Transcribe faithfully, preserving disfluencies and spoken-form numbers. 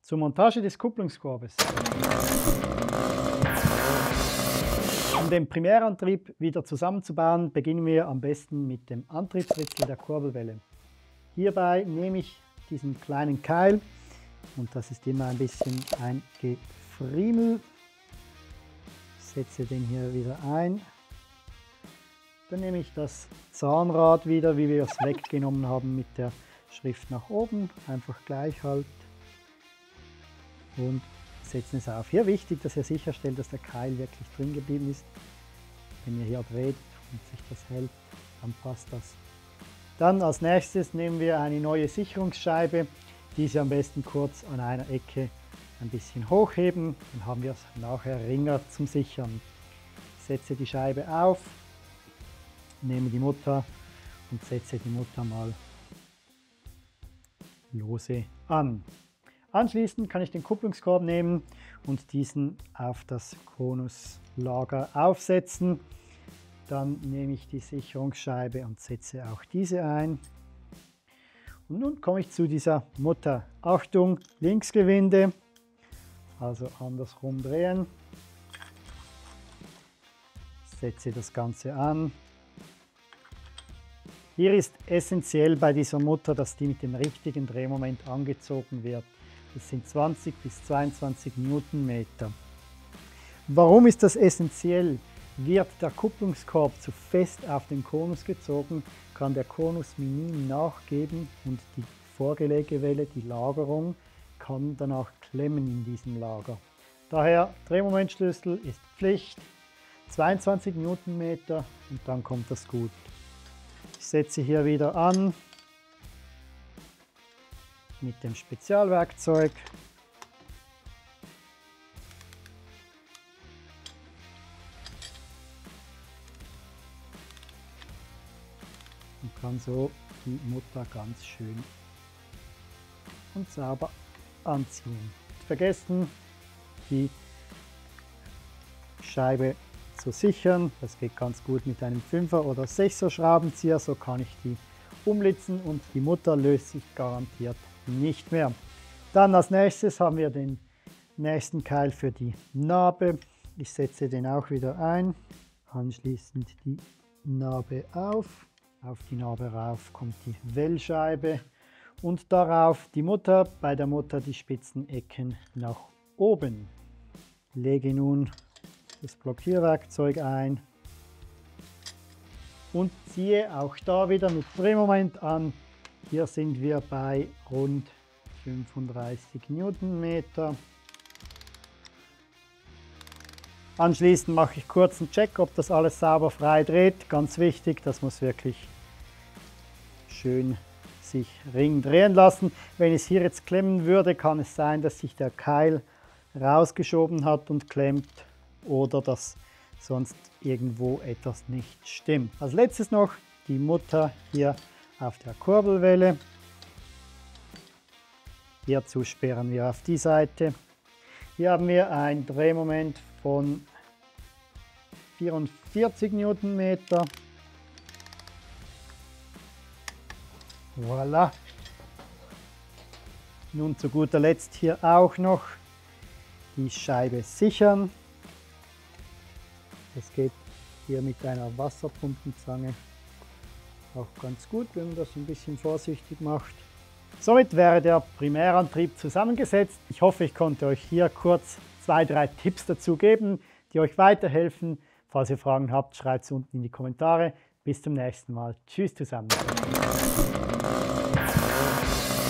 Zur Montage des Kupplungskorbes. Um den Primärantrieb wieder zusammenzubauen, beginnen wir am besten mit dem Antriebsritzel der Kurbelwelle. Hierbei nehme ich diesen kleinen Keil, und das ist immer ein bisschen ein Gefriemel, setze den hier wieder ein. Dann nehme ich das Zahnrad wieder, wie wir es weggenommen haben, mit der Schrift nach oben, einfach gleich halt, und setzen es auf. Hier wichtig, dass ihr sicherstellt, dass der Keil wirklich drin geblieben ist. Wenn ihr hier dreht und sich das hält, dann passt das. Dann als nächstes nehmen wir eine neue Sicherungsscheibe, diese am besten kurz an einer Ecke ein bisschen hochheben, dann haben wir es nachher Ringer zum Sichern. Ich setze die Scheibe auf, nehme die Mutter und setze die Mutter mal lose an. Anschließend kann ich den Kupplungskorb nehmen und diesen auf das Konuslager aufsetzen. Dann nehme ich die Sicherungsscheibe und setze auch diese ein. Und nun komme ich zu dieser Mutter. Achtung, Linksgewinde, also andersrum drehen. Setze das Ganze an. Hier ist essentiell bei dieser Mutter, dass die mit dem richtigen Drehmoment angezogen wird. Das sind zwanzig bis zweiundzwanzig Newtonmeter. Warum ist das essentiell? Wird der Kupplungskorb zu fest auf den Konus gezogen, kann der Konus minim nachgeben und die Vorgelegewelle, die Lagerung, kann danach klemmen in diesem Lager. Daher Drehmomentschlüssel ist Pflicht, zweiundzwanzig Newtonmeter, und dann kommt das gut. Ich setze hier wieder an mit dem Spezialwerkzeug. Und kann so die Mutter ganz schön und sauber anziehen. Nicht vergessen, die Scheibe zu sichern. Das geht ganz gut mit einem fünfer oder sechser Schraubenzieher, so kann ich die umlitzen und die Mutter löst sich garantiert nicht mehr. Dann als nächstes haben wir den nächsten Keil für die Narbe. Ich setze den auch wieder ein, anschließend die Narbe auf. Auf die Narbe rauf kommt die Wellscheibe und darauf die Mutter, bei der Mutter die spitzen Ecken nach oben. Lege nun das Blockierwerkzeug ein und ziehe auch da wieder mit Drehmoment an. Hier sind wir bei rund fünfunddreißig Newtonmeter. Anschließend mache ich kurz einen Check, ob das alles sauber frei dreht. Ganz wichtig, das muss wirklich schön sich Ring drehen lassen. Wenn es hier jetzt klemmen würde, kann es sein, dass sich der Keil rausgeschoben hat und klemmt oder dass sonst irgendwo etwas nicht stimmt. Als letztes noch die Mutter hier auf der Kurbelwelle. Hierzu sperren wir auf die Seite. Hier haben wir ein Drehmoment von vierundvierzig Newtonmeter. Voilà. Nun zu guter Letzt hier auch noch die Scheibe sichern. Das geht hier mit einer Wasserpumpenzange auch ganz gut, wenn man das ein bisschen vorsichtig macht. Somit wäre der Primärantrieb zusammengesetzt. Ich hoffe, ich konnte euch hier kurz zwei, drei Tipps dazu geben, die euch weiterhelfen. Falls ihr Fragen habt, schreibt es unten in die Kommentare. Bis zum nächsten Mal. Tschüss zusammen.